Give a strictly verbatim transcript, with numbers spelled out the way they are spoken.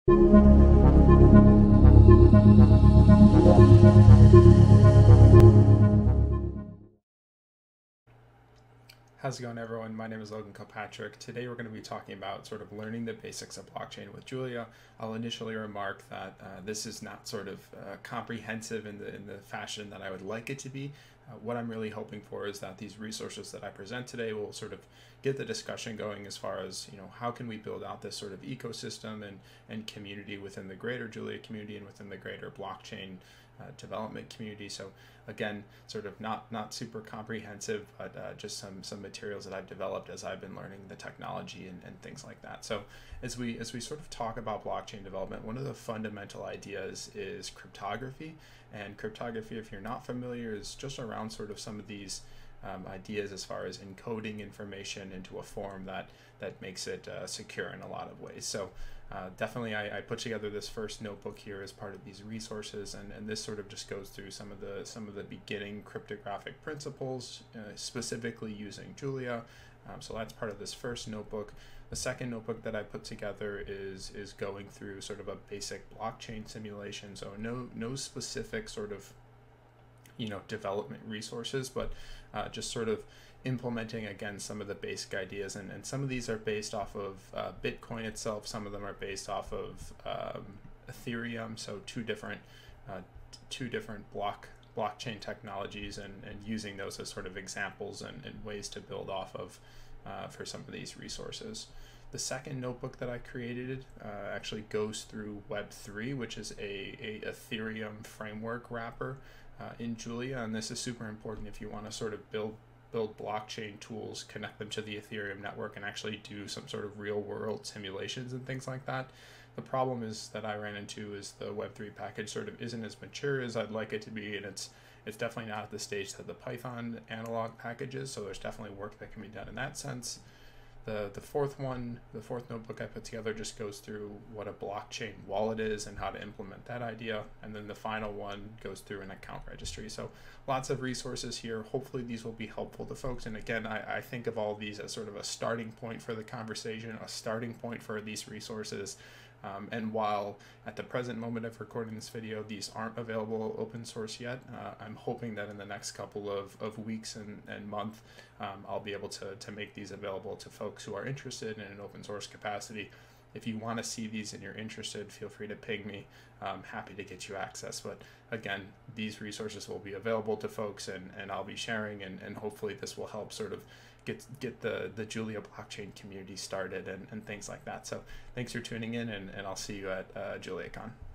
How's it going, everyone? My name is Logan Kilpatrick. Today we're going to be talking about sort of learning the basics of blockchain with Julia. I'll initially remark that uh, this is not sort of uh, comprehensive in the in the fashion that I would like it to be. Uh, what I'm really hoping for is that these resources that I present today will sort of get the discussion going as far as, you know, how can we build out this sort of ecosystem and, and community within the greater Julia community and within the greater blockchain uh, development community. So again, sort of not not super comprehensive, but uh, just some some materials that I've developed as I've been learning the technology and, and things like that. So as we as we sort of talk about blockchain development, one of the fundamental ideas is cryptography. And cryptography, if you're not familiar, is just around sort of some of these um, ideas as far as encoding information into a form that that makes it uh, secure in a lot of ways. So uh, definitely I, I put together this first notebook here as part of these resources, and, and this sort of just goes through some of the some of the beginning cryptographic principles, uh, specifically using Julia. Um, so that's part of this first notebook. The second notebook that I put together is is going through sort of a basic blockchain simulation. So no no specific sort of, you know, development resources, but uh, just sort of implementing again some of the basic ideas, and, and some of these are based off of uh, Bitcoin itself, some of them are based off of um, Ethereum, so two different uh, two different block blockchain technologies, and, and using those as sort of examples and, and ways to build off of uh, for some of these resources. The second notebook that I created uh, actually goes through Web three, which is a, a Ethereum framework wrapper uh, in Julia, and this is super important if you want to sort of build build blockchain tools, connect them to the Ethereum network, and actually do some sort of real world simulations and things like that. The problem is that I ran into is the Web three package sort of isn't as mature as I'd like it to be, and it's it's definitely not at the stage that the Python analog package is, so there's definitely work that can be done in that sense. The, the fourth one, the fourth notebook I put together just goes through what a blockchain wallet is and how to implement that idea. And then the final one goes through an account registry. So lots of resources here. Hopefully these will be helpful to folks. And again, I, I think of all these as sort of a starting point for the conversation, a starting point for these resources. Um, and while at the present moment of recording this video, these aren't available open source yet, uh, I'm hoping that in the next couple of, of weeks and, and month, um, I'll be able to, to make these available to folks who are interested in an open source capacity. If you want to see these and you're interested, feel free to ping me. I'm happy to get you access. But again, these resources will be available to folks, and, and I'll be sharing, and, and hopefully this will help sort of get get the, the Julia blockchain community started and, and things like that. So thanks for tuning in, and, and I'll see you at uh, JuliaCon.